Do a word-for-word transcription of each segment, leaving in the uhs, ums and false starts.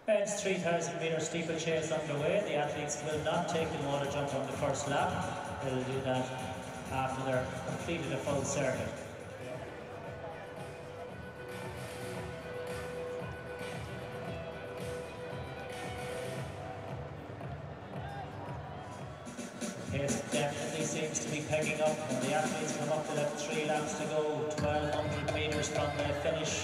Men's three thousand metre steeplechase underway. The athletes will not take the water jump on the first lap. They'll do that after they're completed a full circuit. The pace definitely seems to be picking up, and the athletes come up to have three laps to go, twelve hundred metres from the finish.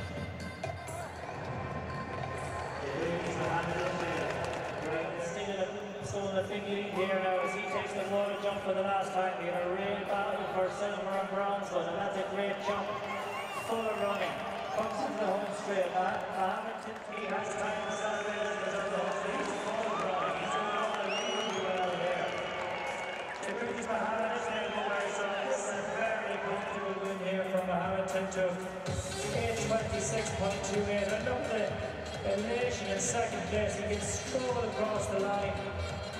So the big lead here now as he takes the water jump for the last time. He had a real battle for silver and bronze, but and that's a great jump. Full of running. Comes into the home straight. Mohamed, he has time to celebrate as the home straight. He's full of running. He's doing really well here. The British Mohamed is now going, so it's a very comfortable win here from Mohamed Tindouft. eight twenty-six point two eight. And look at the elation in second place. He can stroll across the line.